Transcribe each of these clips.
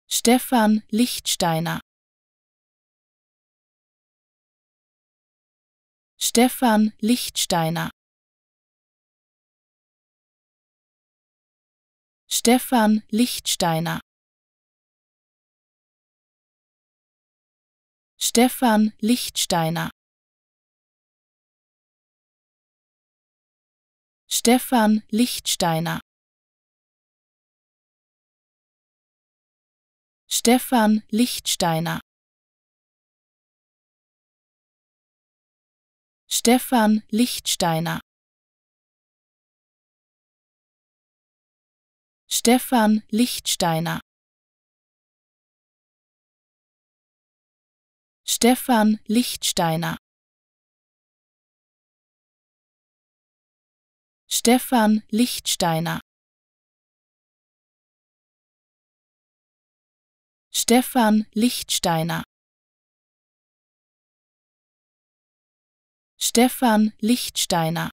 Stefan Lichtsteiner. Stefan Lichtsteiner. Stefan Lichtsteiner. Stefan Lichtsteiner. Stefan Lichtsteiner. Stefan Lichtsteiner. Stefan Lichtsteiner. Stefan Lichtsteiner. Stefan Lichtsteiner. Stefan Lichtsteiner. Stefan Lichtsteiner. Stefan Lichtsteiner.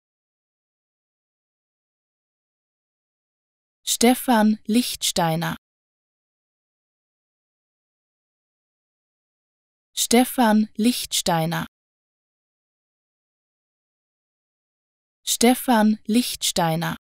Stefan Lichtsteiner. Stefan Lichtsteiner. Stefan Lichtsteiner.